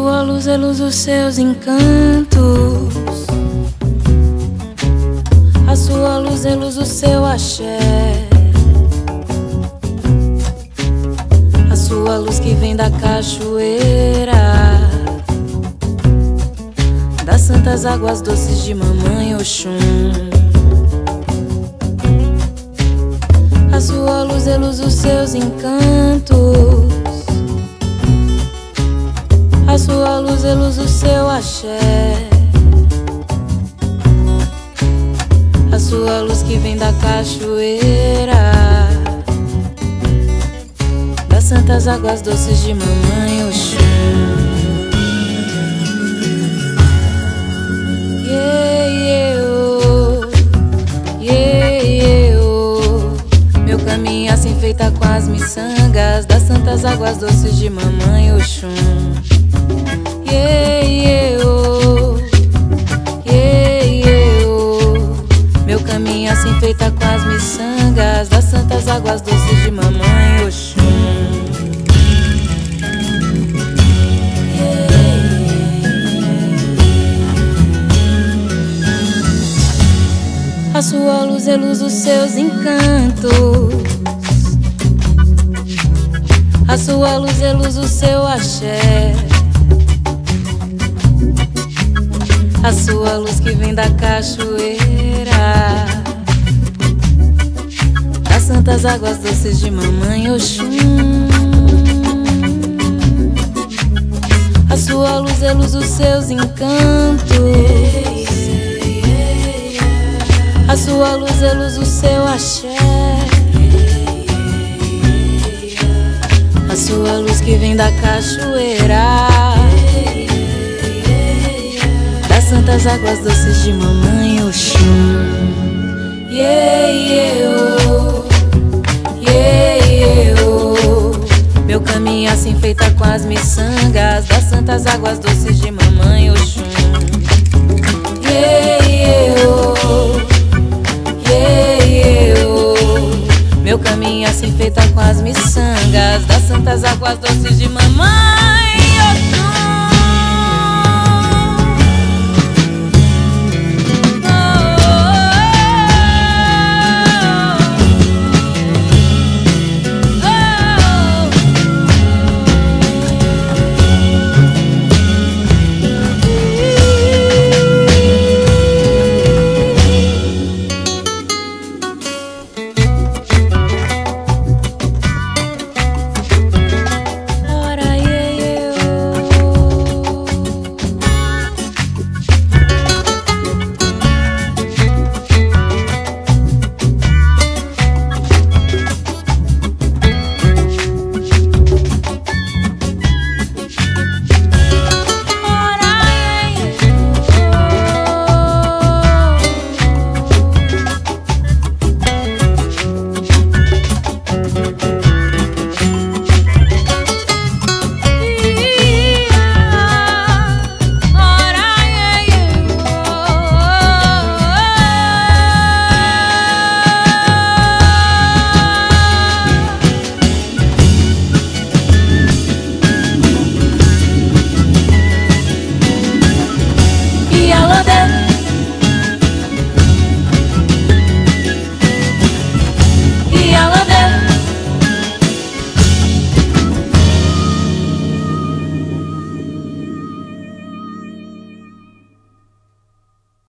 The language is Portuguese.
sua luz é luz dos seus encantos. A sua luz é luz do seu axé. A sua luz que vem da cachoeira, das santas águas doces de Mamãe Oxum. A sua luz é luz dos seus encantos. A sua luz é luz do seu axé. A sua luz que vem da cachoeira, das santas águas doces de Mamãe Oxum. Meu caminho assim feita com as miçangas das santas águas doces de Mamãe Oxum. Meu caminho assim feita com as miçangas das santas águas doces de Mamãe Oxum. A sua luz é luz dos seus encantos. A sua luz é luz do seu axé. A sua luz que vem da cachoeira, das santas águas doces de Mamãe Oxum. A sua luz é luz dos seus encantos. A sua luz é luz do seu axé. A sua luz que vem da cachoeira, das santas águas doces de Mamãe Oxum. Meu caminho assim feita com as miçangas das santas águas doces de Mamãe Oxum. Meu caminho assim feita com as miçangas das santas águas doces de Mamãe.